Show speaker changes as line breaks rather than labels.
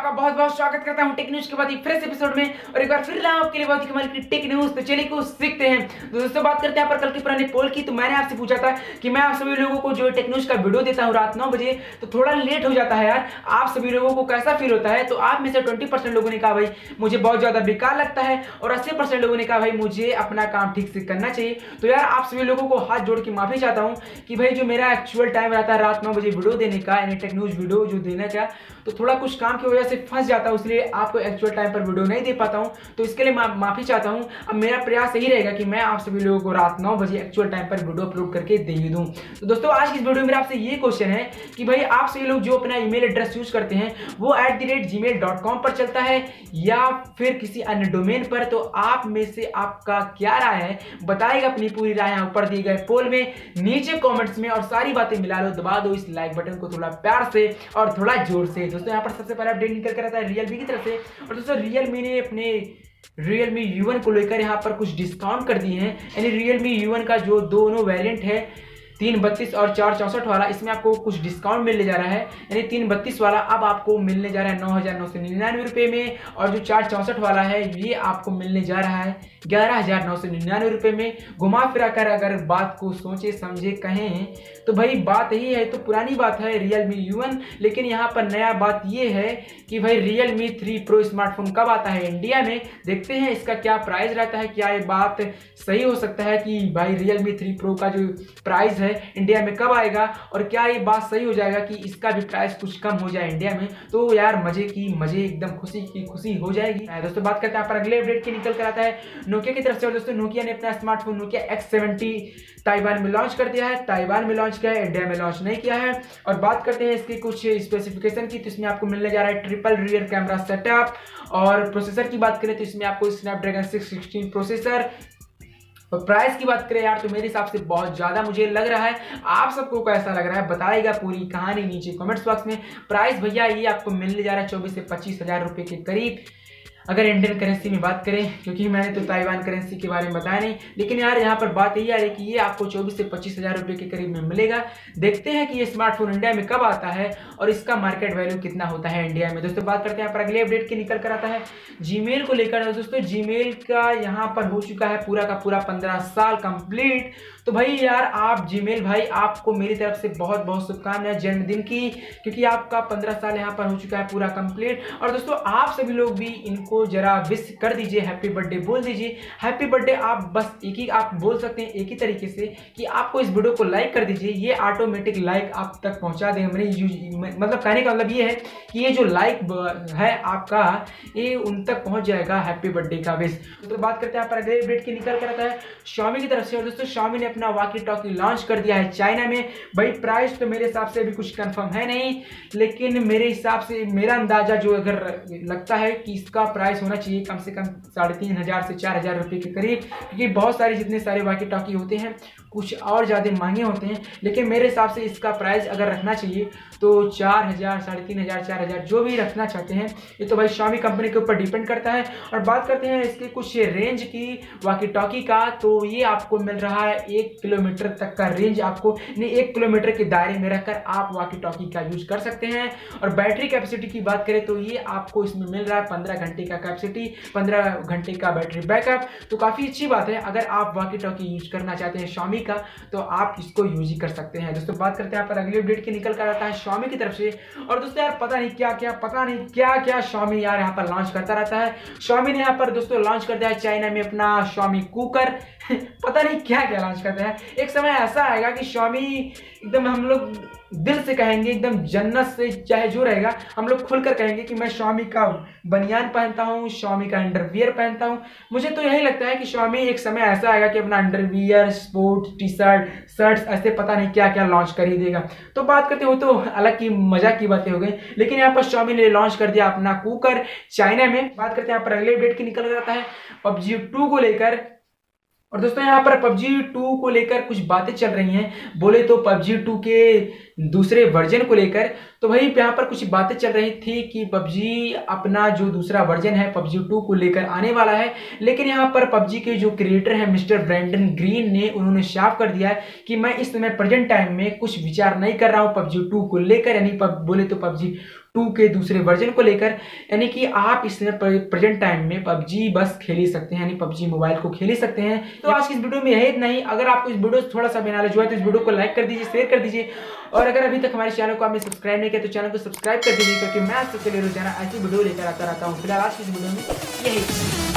आपका बहुत बहुत स्वागत करता हूं टेक न्यूज के बाद फ्रेश एपिसोड में। और एक बार फिर लाऊं आपके लिए बहुत ही कमाल की टेक न्यूज। तो चलिए कुछ सीखते हैं। तो दोस्तों बात करते हैं पर कल की पुरानी पोल की। तो मैंने आपसे पूछा था कि मैं आप सभी लोगों को जो टेक न्यूज का वीडियो देता हूं रात 9 बजे, तो थोड़ा लेट हो जाता है यार, आप सभी लोगों को कैसा फील होता है। तो आप में से 20% लोगों ने कहा भाई मुझे बहुत ज्यादा बेकार लगता है, और 80% लोगों ने कहा भाई मुझे अपना काम ठीक से करना चाहिए। तो यार आप सभी लोगों को हाथ जोड़ के माफी चाहता हूं कि भाई जो मेरा एक्चुअल टाइम रहता है रात 9 बजे वीडियो देने का, यानी टेक न्यूज वीडियो जो देने का, तो थोड़ा कुछ काम की वजह से फंस जाता हूं, इसलिए आपको एक्चुअल टाइम पर वीडियो नहीं दे पाता हूं। तो इसके लिए माफी चाहता हूं। अब मेरा प्रयास यही रहेगा कि मैं आप सभी लोगों को रात 9 बजे एक्चुअल टाइम पर वीडियो अपलोड करके दे दूं। तो दोस्तों आज की इस वीडियो में आपसे ये क्वेश्चन है कि भाई आप सभी लोग जो अपना ईमेल एड्रेस यूज करते हैं वो @gmail.com पर चलता है या फिर किसी अन्य डोमेन पर। तो आप में से आपका क्या राय है, बताएगा अपनी पूरी राय यहाँ ऊपर दिए गए पोल में, नीचे कमेंट्स में, और सारी बातें मिला लो, दबा दो इस लाइक बटन को थोड़ा प्यार से और थोड़ा जोर से। दोस्तों यहाँ पर सबसे पहले अपडेट निकल कर आता है रियलमी की तरफ से। और दोस्तों रियलमी ने अपने रियलमी U1 को लेकर यहाँ पर कुछ डिस्काउंट कर दिए हैं। यानी रियलमी U1 का जो दोनों वेरिएंट है 332 और 464 वाला, इसमें आपको कुछ डिस्काउंट मिलने जा रहा है। यानी 332 वाला अब आपको मिलने जा रहा है 9,999 रुपये में, और जो 464 वाला है ये आपको मिलने जा रहा है 11,999 रुपये में। घुमा फिरा कर अगर बात को सोचे समझे कहें तो भाई बात यही है, तो पुरानी बात है रियलमी U1। लेकिन यहाँ पर नया बात ये है कि भाई रियलमी 3 प्रो स्मार्टफोन कब आता है इंडिया में, देखते हैं इसका क्या प्राइस रहता है। क्या ये बात सही हो सकता है कि भाई रियलमी 3 प्रो का जो प्राइस है इंडिया में कब आएगा, और क्या ये बात सही हो जाएगा कि इसका भी प्राइस कुछ कम हो जाए इंडिया में, तो यार मजे एकदम खुशी की खुशी हो जाएगी। दोस्तों बात करते हैं पर अगले अपडेट की निकल कर आता है नोकिया की तरफ से। और दोस्तों नोकिया ने अपना स्मार्टफोन नोकिया X70 ताइवान में लॉन्च कर दिया है। ताइवान में लॉन्च किया है, इंडिया में लॉन्च नहीं किया है। और बात करते हैं इसकी कुछ स्पेसिफिकेशन की, तो इसमें आपको मिलने जा रहा है ट्रिपल रियर कैमरा सेटअप। और प्रोसेसर की बात करें तो इसमें आपको स्नैपड्रैगन 616 प्रोसेसर। और प्राइस की बात करें यार तो मेरे हिसाब से बहुत ज्यादा मुझे लग रहा है। आप सबको कैसा लग रहा है बताएगा पूरी कहानी नीचे कमेंट्स बॉक्स में। प्राइस भैया ये आपको मिलने जा रहा है 24 से 25 हजार रुपए के करीब, अगर इंडियन करेंसी में बात करें, क्योंकि मैंने तो ताइवान करेंसी के बारे में बताया नहीं। लेकिन यार यहाँ पर बात यही आ रही है कि ये आपको 24 से 25 हजार रुपये के करीब में मिलेगा। देखते हैं कि ये स्मार्टफोन इंडिया में कब आता है और इसका मार्केट वैल्यू कितना होता है इंडिया में। दोस्तों बात करते हैं पर अगले अपडेट की निकल कर आता है जीमेल को लेकर। दोस्तों जीमेल का यहाँ पर हो चुका है पूरा का पूरा 15 साल कंप्लीट। तो भाई यार आप जीमेल भाई, आपको मेरी तरफ से बहुत बहुत शुभकामनाएं जन्मदिन की, क्योंकि आपका 15 साल यहाँ पर हो चुका है पूरा कंप्लीट। और दोस्तों आप सभी लोग भी इनको जरा विश कर दीजिए, हैप्पी बर्थडे बोल दीजिए। हैप्पी बर्थडे आप बस एक ही आप बोल सकते हैं एक ही तरीके से कि आपको इस वीडियो को लाइक कर दीजिए, ये ऑटोमेटिक लाइक आप तक पहुंचा देंगे। मतलब कहने का मतलब ये है कि ये जो लाइक है आपका ये उन तक पहुंच जाएगा हैप्पी बर्थडे का विश। तो बात करते हैं पर अगले अपडेट की निकल कर आता है Xiaomi की तरफ से। और दोस्तों Xiaomi ने अपना वॉकी टॉकी लॉन्च कर दिया है चाइना में। भाई प्राइस तो मेरे हिसाब से अभी कुछ कंफर्म है नहीं, लेकिन मेरे हिसाब से मेरा अंदाजा जो अगर लगता है कि इसका प्राइस होना चाहिए कम से कम 3,500 से 4,000 रुपये के करीब, क्योंकि बहुत सारे जितने सारे वॉकी टॉकी होते हैं कुछ और ज़्यादा महंगे होते हैं। लेकिन मेरे हिसाब से इसका प्राइस अगर रखना चाहिए तो 4,000, 3,500, 4,000 जो भी रखना चाहते हैं, ये तो भाई Xiaomi कंपनी के ऊपर डिपेंड करता है। और बात करते हैं इसके कुछ रेंज की वॉकी टॉकी का, तो ये आपको मिल रहा है 1 किलोमीटर तक का रेंज। आपको 1 किलोमीटर के दायरे में रहकर आप वॉकी टॉकी का यूज कर सकते हैं। और बैटरी कैपेसिटी की बात करें तो ये आपको इसमें मिल रहा है 15 घंटे का कैपेसिटी, 15 घंटे का बैटरी बैकअप। तो काफ़ी अच्छी बात है, अगर आप वॉकी टॉकी यूज करना चाहते हैं Xiaomi का तो आप इसको यूज ही कर सकते हैं। दोस्तों बात करते हैं पर अगले अपडेट की निकल कर आता है Xiaomi की तरफ से। और दोस्तों यार पता नहीं क्या Xiaomi यार यहाँ पर लॉन्च करता रहता है। Xiaomi ने यहाँ पर दोस्तों लॉन्च कर दिया है चाइना में अपना Xiaomi कुकर। पता नहीं क्या लॉन्च करते हैं। एक समय ऐसा आएगा कि Xiaomi एकदम हम लोग दिल से कहेंगे, एकदम जन्नत से चाहे जो रहेगा, हम लोग खुलकर कहेंगे कि मैं Xiaomi का बनियान पहनता हूँ, Xiaomi का अंडरवियर पहनता हूँ। मुझे तो यही लगता है कि Xiaomi एक समय ऐसा आएगा कि अपना underwear, sport T shirt, shirts, ऐसे पता नहीं क्या लॉन्च कर ही देगा। तो बात करते हो तो अलग की मजाक की बातें हो गई, लेकिन यहाँ पर Xiaomi ने लॉन्च कर दिया अपना कुकर चाइना में। बात करते हैं यहाँ पर अगले अपडेट की निकल जाता है PUBG 2 को लेकर। और दोस्तों यहाँ पर PUBG 2 को लेकर कुछ बातें चल रही हैं। बोले तो PUBG 2 के दूसरे वर्जन को लेकर। तो भाई यहाँ पर कुछ बातें चल रही थी कि पबजी अपना जो दूसरा वर्जन है पबजी 2 को लेकर आने वाला है, लेकिन यहाँ पर पबजी के जो क्रिएटर हैं मिस्टर ब्रैंडन ग्रीन ने उन्होंने साफ कर दिया है कि मैं इस समय प्रेजेंट टाइम में कुछ विचार नहीं कर रहा हूँ पबजी 2 को लेकर, यानी बोले तो पबजी 2 के दूसरे वर्जन को लेकर, यानी कि आप इसमें प्रेजेंट टाइम में पबजी बस खेल ही सकते हैं, यानी पबजी मोबाइल को खेल ही सकते हैं। तो आज की इस वीडियो में यही नहीं, अगर आपको इस वीडियो से थोड़ा सा भी नॉलेज हुआ है तो इस वीडियो को लाइक कर दीजिए, शेयर कर दीजिए, और अगर अभी तक हमारे चैनल को आपने सब्सक्राइब नहीं किया तो चैनल को सब्सक्राइब कर दीजिए, क्योंकि मैं आपसे रोजाना ऐसी वीडियो लेकर आता रहता हूँ। फिलहाल आज की इस वीडियो में यही।